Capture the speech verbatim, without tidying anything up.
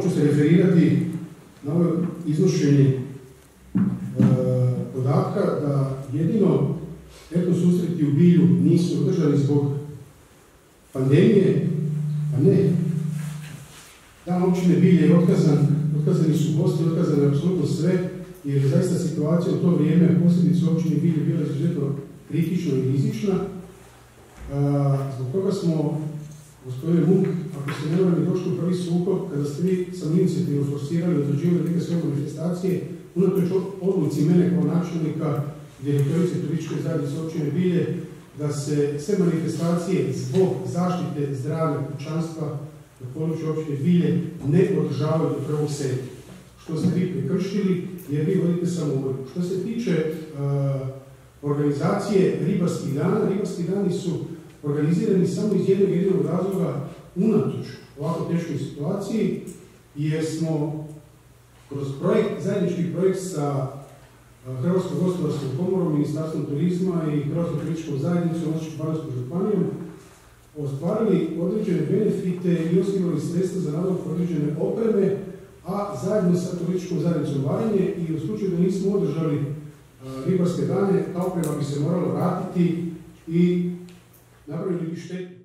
malo ću se referirati na ovo iznošenje e, podatka da jedino etno susreti u Bilju nisu održani zbog pandemije, a ne. Dan općine Bilje je otkazan, otkazani su gosti, otkazano je apsolutno sve, jer je zaista situacija u to vrijeme, posljednice općine Bilje bila izuzetno kritična i rizična. Zbog toga smo, gospodine Muk, ako se ne varam, došli u prvi sukob, kada ste vi sam inicijativu forsirali, određivali neke svoje manifestacije, unatoč odluci mene kao načelnika direktorice turističke zajednice općine Bilje, da se sve manifestacije zbog zaštite zdravlja pučanstva na području općine Bilje ne održavaju do prvog sedmog Što ste vi prekršili, jer vi vodite samovolju. Što se tiče uh, organizacije ribarskih dana, ribarski dani su organizirani samo iz jednog jedinog razloga unatoč ovako teškoj situaciji, jer smo kroz projekt, zajednički projekt sa Hrvatskom gospodarskom komorom, Ministarstvom turizma i Hrvatskom turističkom zajednicom, Osječko-baranjskom županijom, ostvarili određene benefite i osigurali sredstva za nabavku određene opreme, a zajedno sa turističkom zajednicom Baranje i u slučaju da nismo održali uh, ribarske dane, ta oprema bi se morala vratiti i napravili bi štetu.